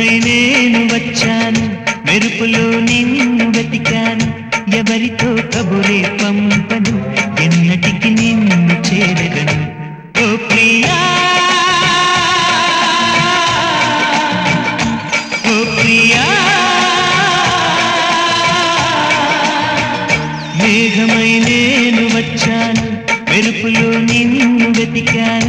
మేఘమై నేను వచ్చాను మెరుపులో నిన్ను వెతికాను ఎవరితో కబురే పంపను ఎన్నటికి నిన్ను చేరగను ఓ ప్రియా ఓ ప్రియా మేఘమై నేను వచ్చాను మెరుపులో నిన్ను వెతికాను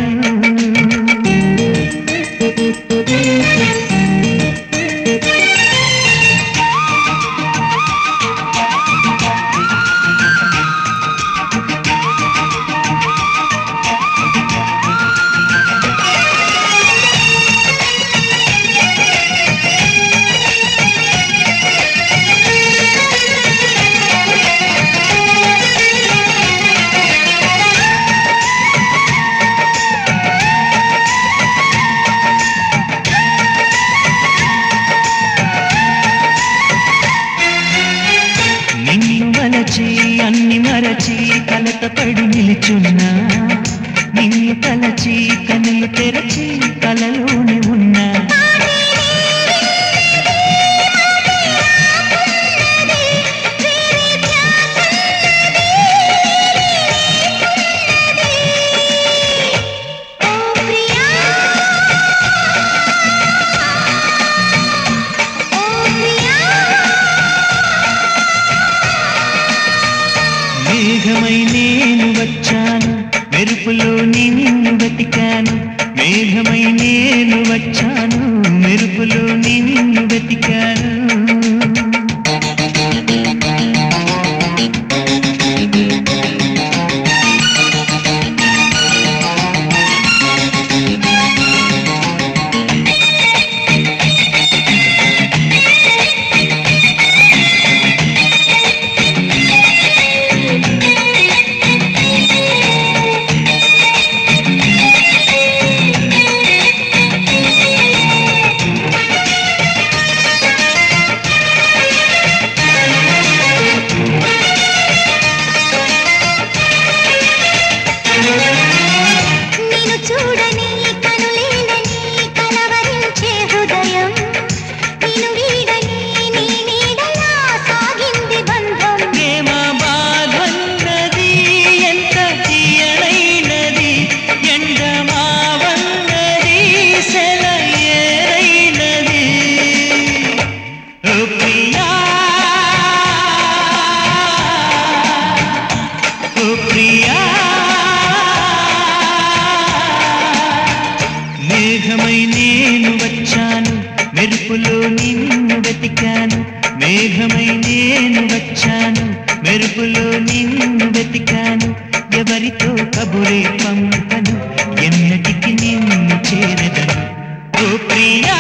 అన్ని మరచి కలతపడి నిలుచున్నా నిన్ను తలచి కన్నులు తెరచి కలలోనే ఉన్నా మేఘమై నేను వచ్చాను మెరుపులో నిన్ను వెతికాను మేఘమై నేను వచ్చాను మెరుపులో నిన్ను వెతికాను మేఘమై నేను వచ్చాను మెరుపులో నిన్ను వెతికాను మేఘమై నేను వచ్చాను మెరుపులో నిన్ను వెతికాను ఎవరితో కబురే పంపను ఎన్నటికి నిన్ను చేరదను ఓ ప్రియా